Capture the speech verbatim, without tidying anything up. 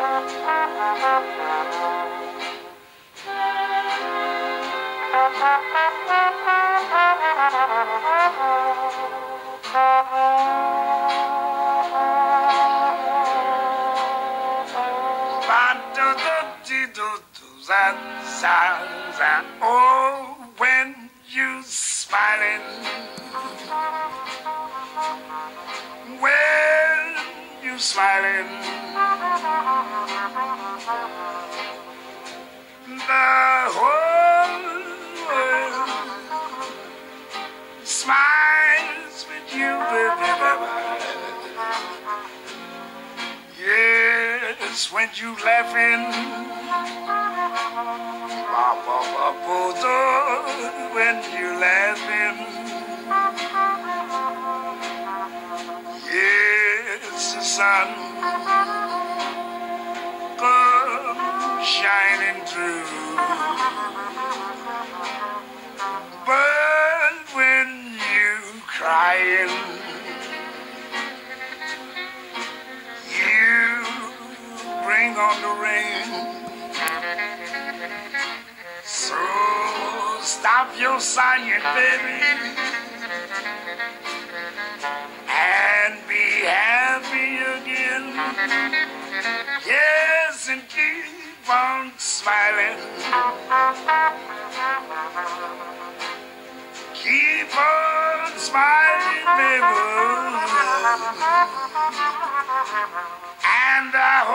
Oh, when you smiling, when you smiling, the whole world smiles with you, baby. Yes, when you laughing, when you laughing, yes, the sun comes shining through. But when you crying, you bring on the rain. So stop your sighing, baby, and be happy again. Yes, and keep on smiling. Keep on smiling, baby. And I hope